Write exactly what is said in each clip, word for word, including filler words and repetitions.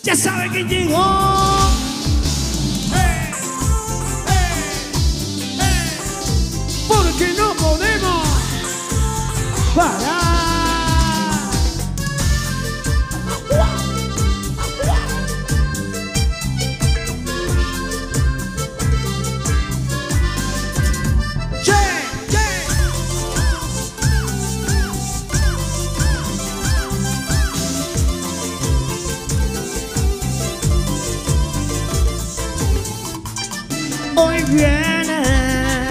Ya sabe que llegó. ¡Eh! ¡Eh! ¡Eh! Porque no podemos parar. Hoy viene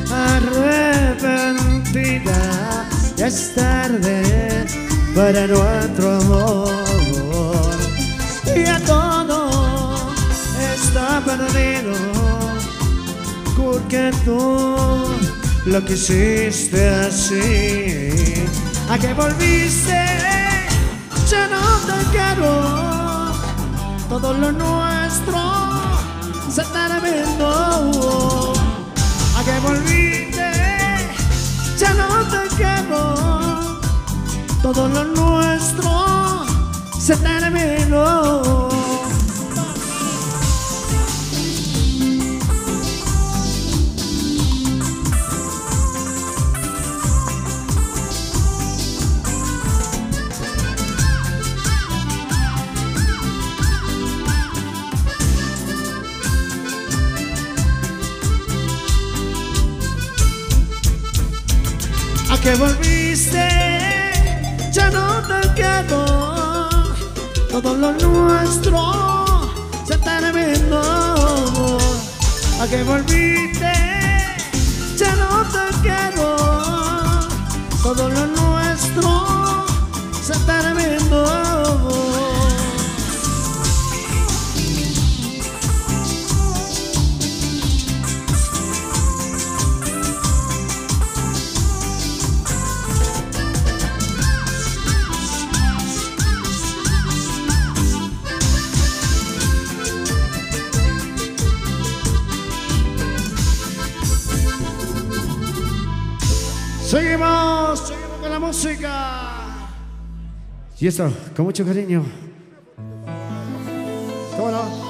arrepentida, ya es tarde para nuestro amor. Ya todo está perdido porque tú lo quisiste así. ¿A qué volviste? Ya no te quiero. Todo lo nuestro se terminó. ¿A qué volviste? Ya no te quiero. Todo lo nuestro se terminó. ¿A qué volviste? Ya no te quiero. Todo lo nuestro se terminó. ¿A qué volviste? Ya no te quiero. Todo lo nuestro se terminó. Seguimos, seguimos con la música. Y esto, con mucho cariño. ¿Cómo no?